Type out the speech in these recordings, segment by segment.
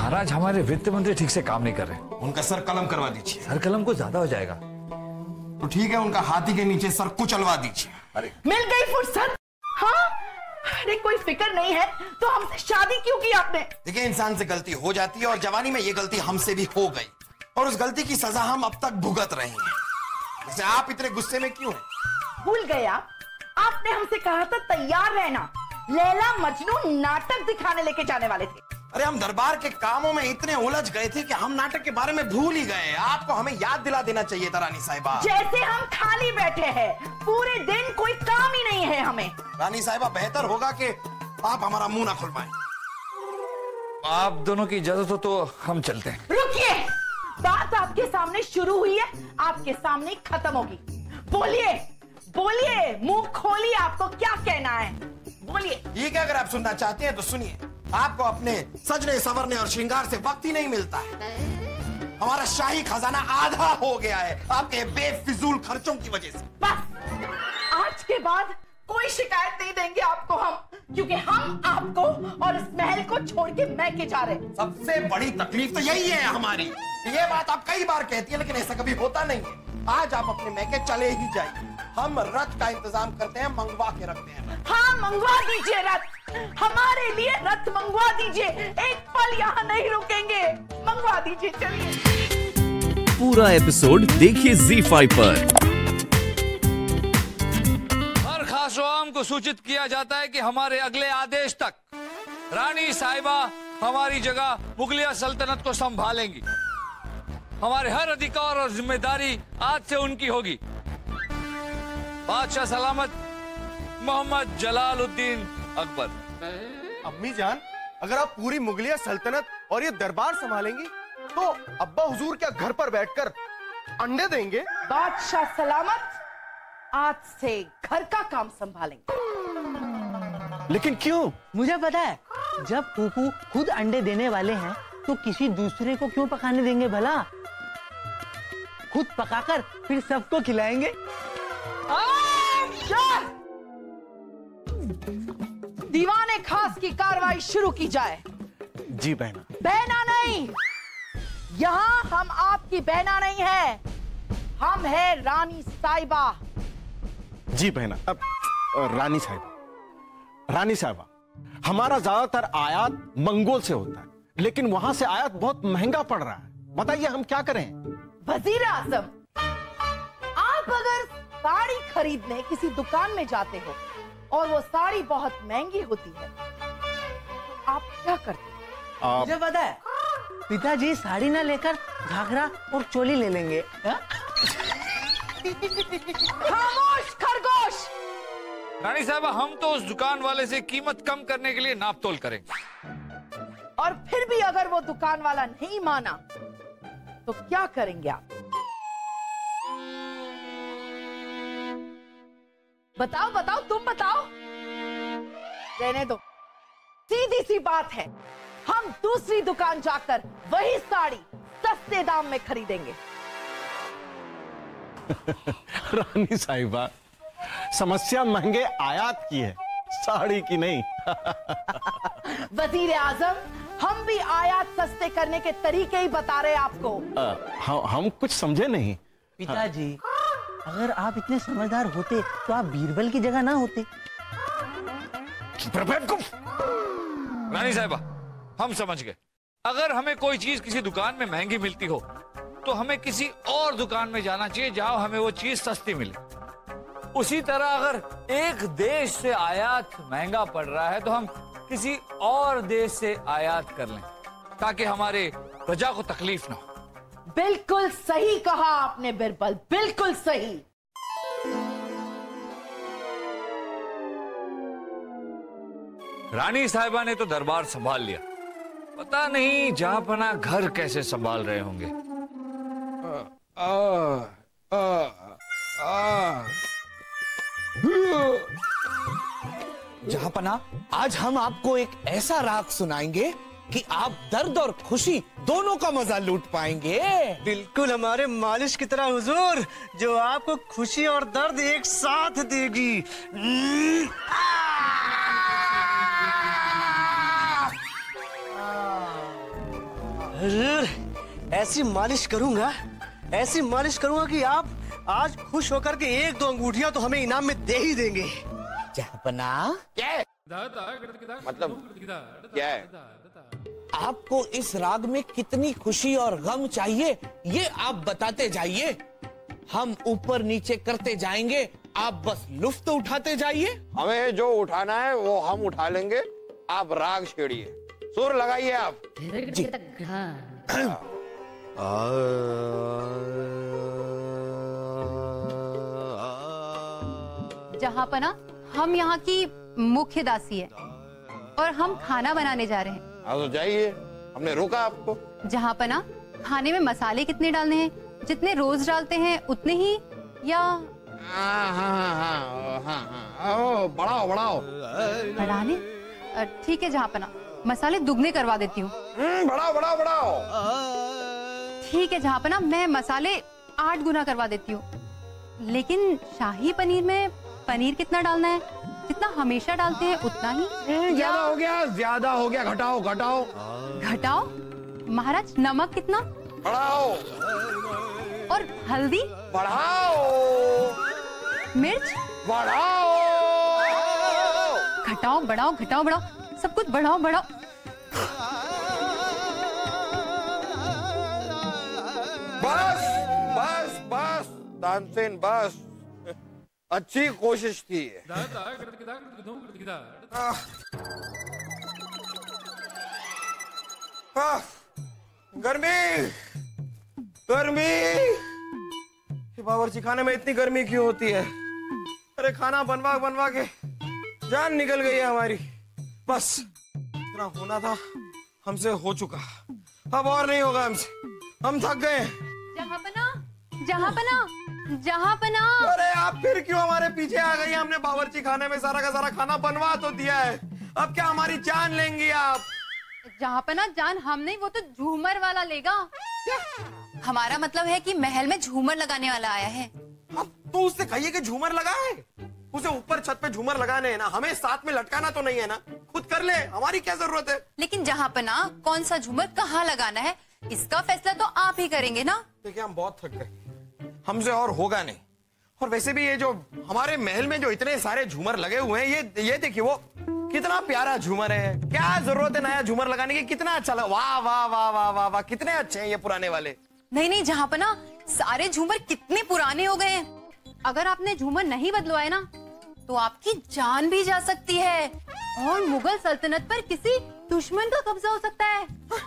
महाराज, हमारे वित्त मंत्री ठीक से काम नहीं कर रहे। उनका सर कलम करवा दीजिए। सर कलम को ज्यादा हो जाएगा। तो ठीक है, उनका हाथी के नीचे सर कुचलवा दीजिए। अरे मिल गई फुर्सत। हाँ, अरे कोई फिक्र नहीं है तो हमसे शादी क्यों की आपने? देखिए, इंसान से गलती हो जाती है और जवानी में ये गलती हमसे भी हो गई और उस गलती की सजा हम अब तक भुगत रहे हैं। वैसे आप इतने गुस्से में क्यों हैं? भूल गए आपने हमसे कहा था तैयार रहना। लैला मजनू नाटक दिखाने लेके जाने वाले थे। अरे हम दरबार के कामों में इतने उलझ गए थे कि हम नाटक के बारे में भूल ही गए। आपको हमें याद दिला देना चाहिए था रानी साहिबा। जैसे हम खाली बैठे हैं, पूरे दिन कोई काम ही नहीं है हमें। रानी साहिबा, बेहतर होगा कि आप हमारा मुंह ना खुलवाएं। आप दोनों की इजाजत हो तो हम चलते हैं। रुकिए, बात आपके सामने शुरू हुई है, आपके सामने खत्म होगी। बोलिए बोलिए, मुंह खोलिए, आपको क्या कहना है? बोलिए। ठीक है, अगर आप सुनना चाहते हैं तो सुनिए। आपको अपने सजने संवरने और श्रृंगार से वक्त ही नहीं मिलता है। हमारा शाही खजाना आधा हो गया है आपके बेफिजूल खर्चों की वजह से। बस, आज के बाद कोई शिकायत नहीं देंगे आपको हम, क्योंकि हम आपको और इस महल को छोड़ के मैके जा रहे हैं। सबसे बड़ी तकलीफ तो यही है हमारी। ये बात आप कई बार कहती है, लेकिन ऐसा कभी होता नहीं है। आज आप अपने मैके चले ही जाइए। हम रथ का इंतजाम करते हैं, मंगवा के रखते हैं। हाँ, मंगवा दीजिए रथ, हमारे लिए रथ मंगवा दीजिए। एक पल यहाँ नहीं रुकेंगे, मंगवा दीजिए। चलिए। पूरा एपिसोड देखिए ZEE5 पर। हर खास आवाम को सूचित किया जाता है कि हमारे अगले आदेश तक रानी साहिबा हमारी जगह मुगलिया सल्तनत को संभालेंगी। हमारे हर अधिकार और जिम्मेदारी आज से उनकी होगी। बादशाह सलामत, मोहम्मद जलालुद्दीन अकबर। अम्मी जान, अगर आप पूरी मुगलिया सल्तनत और ये दरबार संभालेंगी तो अब्बा हुजूर क्या घर पर बैठकर अंडे देंगे? बादशाह सलामत, आज से घर का काम संभालेंगे। लेकिन क्यों? मुझे पता है, जब फूफू खुद अंडे देने वाले हैं तो किसी दूसरे को क्यों पकाने देंगे भला? खुद पकाकर फिर सबको खिलाएंगे। दीवाने खास की कार्रवाई शुरू की जाए। जी बहना। बहना नहीं, यहाँ हम आपकी बहना नहीं है, हम है रानी साहिबा। जी बहना। अब रानी साहिबा, हमारा ज्यादातर आयात मंगोल से होता है, लेकिन वहां से आयात बहुत महंगा पड़ रहा है। बताइए हम क्या करें? वजीर आजम, आप अगर साड़ी खरीदने किसी दुकान में जाते हो और वो साड़ी बहुत महंगी होती है, आप क्या करते हो? मुझे पता है, पिताजी साड़ी ना लेकर घाघरा और चोली ले लेंगे। खामोश खरगोश। रानी साहिबा, हम तो उस दुकान वाले से कीमत कम करने के लिए नाप तोल करेंगे। और फिर भी अगर वो दुकान वाला नहीं माना तो क्या करेंगे आप? बताओ बताओ, तुम बताओ। रहने दो, सीधी सी बात है, हम दूसरी दुकान जाकर वही साड़ी सस्ते दाम में खरीदेंगे। रानी साहिबा, समस्या महंगे आयात की है, साड़ी की नहीं। वजीर आजम, हम भी आयात सस्ते करने के तरीके ही बता रहे आपको। हम कुछ समझे नहीं। पिताजी, अगर आप इतने समझदार होते तो आप बीरबल की जगह ना होते। रानी साहिबा, हम समझ गए। अगर हमें कोई चीज किसी दुकान में महंगी मिलती हो तो हमें किसी और दुकान में जाना चाहिए जहां हमें वो चीज सस्ती मिले। उसी तरह अगर एक देश से आयात महंगा पड़ रहा है तो हम किसी और देश से आयात कर लें ताकि हमारे प्रजा को तकलीफ ना हो। बिल्कुल सही कहा आपने बिरबल, बिल्कुल सही। रानी साहिबा ने तो दरबार संभाल लिया, पता नहीं जहांपना घर कैसे संभाल रहे होंगे। जहांपना, आज हम आपको एक ऐसा राग सुनाएंगे कि आप दर्द और खुशी दोनों का मजा लूट पाएंगे। बिल्कुल हमारे मालिश की तरह हुजूर, जो आपको खुशी और दर्द एक साथ देगी। ऐसी मालिश करूंगा कि आप आज खुश होकर के 1-2 अंगूठियां तो हमें इनाम में दे ही देंगे। जहापना, क्या है? मतलब क्या है? आपको इस राग में कितनी खुशी और गम चाहिए ये आप बताते जाइए। हम ऊपर नीचे करते जाएंगे, आप बस लुफ्त उठाते जाइए। हमें जो उठाना है वो हम उठा लेंगे, आप राग छेड़िए, सुर लगाइए आप। जी। जहांपना, हम यहाँ की मुख्य दासी है और हम खाना बनाने जा रहे हैं। तो जाइए, हमने रोका आपको। जहांपना, खाने में मसाले कितने डालने हैं? जितने रोज डालते हैं उतने ही, या बढ़ाओ बढ़ाने? ठीक है जहांपना, मसाले दुगने करवा देती हूँ। बढ़ाओ। ठीक है जहांपना, मैं मसाले 8 गुना करवा देती हूँ। लेकिन शाही पनीर में पनीर कितना डालना है? जितना हमेशा डालते हैं उतना ही? ज्यादा हो गया, घटाओ। घटाओ? महाराज, नमक कितना? बढ़ाओ। और हल्दी? बढ़ाओ। मिर्च? बढ़ाओ। घटाओ, बढ़ाओ, सब कुछ बढ़ाओ। बस तानसेन, बस। अच्छी कोशिश थी। गर्मी। बावर्ची खाने में इतनी गर्मी क्यों होती है? अरे खाना बनवा के जान निकल गई है हमारी। बस इतना होना था हमसे हो चुका, अब और नहीं होगा हमसे, हम थक गए। जहांपना। अरे आप फिर क्यों हमारे पीछे आ गई? हमने बावर्ची खाने में सारा का सारा खाना बनवा तो दिया है, अब क्या हमारी जान लेंगी आप? जहांपना, जान हम नहीं, वो तो झूमर वाला लेगा। हमारा मतलब है कि महल में झूमर लगाने वाला आया है। तो उससे कहिए कि झूमर लगाए, उसे ऊपर छत पे झूमर लगाने हैं ना, हमें साथ में लटकाना तो नहीं है ना, खुद कर ले, हमारी क्या जरूरत है? लेकिन जहांपना, कौन सा झूमर कहाँ लगाना है इसका फैसला तो आप ही करेंगे ना। देखिए हम बहुत थक गए, हमसे और होगा नहीं। और वैसे भी ये जो हमारे महल में जो इतने सारे झूमर लगे हुए हैं, ये देखिए वो कितना प्यारा झूमर है। क्या जरूरत है नया झूमर लगाने की? कितना अच्छा लगा, वाह, कितने अच्छे हैं ये पुराने वाले। नहीं जहांपना, सारे झूमर कितने पुराने हो गए हैं। अगर आपने झूमर नहीं बदलवाए ना तो आपकी जान भी जा सकती है और मुगल सल्तनत पर किसी दुश्मन का कब्जा हो सकता है।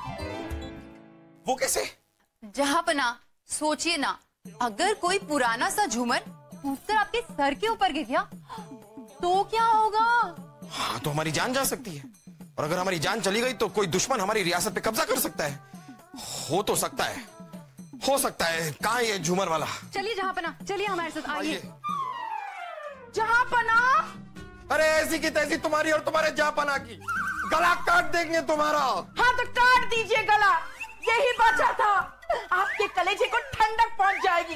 वो कैसे? जहांपना, सोचिए ना, अगर कोई पुराना सा झूमर टूटकर आपके सर के ऊपर गिर गया तो क्या होगा? हाँ, तो हमारी जान जा सकती है, और अगर हमारी जान चली गई तो कोई दुश्मन हमारी रियासत पे कब्जा कर सकता है। हो तो सकता है, हो सकता है। कहाँ ये झूमर वाला? चलिए जहांपना, चलिए हमारे साथ आइए। जहांपना, अरे ऐसी की तैसी तुम्हारी और तुम्हारे जहांपना की गला काट देंगे तुम्हारा। हाँ तो काट दीजिए गला, यही बचा था, आपके कलेजे को ठंडक पहुंच जाएगी।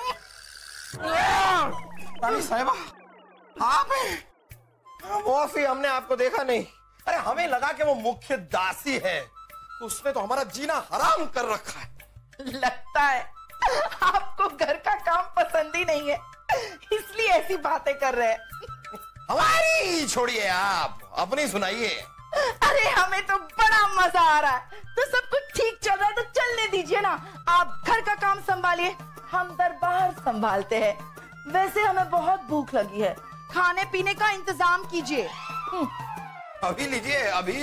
रानी साहिबा, आप हैं? मौसी, हमने आपको देखा नहीं। अरे हमें लगा कि वो मुख्य दासी है, उसने तो हमारा जीना हराम कर रखा है। लगता है आपको घर का काम पसंद ही नहीं है, इसलिए ऐसी बातें कर रहे हैं। हमारी छोड़िए, आप अपनी सुनाइए। अरे हमें तो बड़ा मजा आ रहा है, तो सब कुछ ठीक चल रहा है तो चलने दीजिए ना। आप घर का काम संभालिए, हम दरबार संभालते हैं। वैसे हमें बहुत भूख लगी है, खाने पीने का इंतजाम कीजिए। अभी लीजिए, अभी।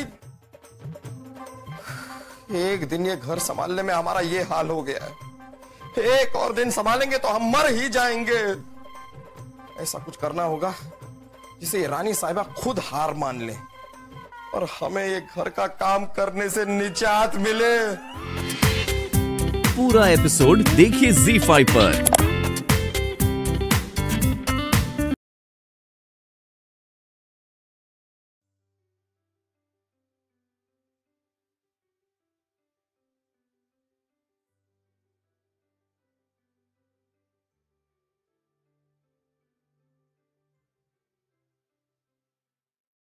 एक दिन ये घर संभालने में हमारा ये हाल हो गया है, एक और दिन संभालेंगे तो हम मर ही जाएंगे। ऐसा कुछ करना होगा जिसे रानी साहिबा खुद हार मान ले और हमें ये घर का काम करने से निजात मिले। पूरा एपिसोड देखिए ZEE5 पर।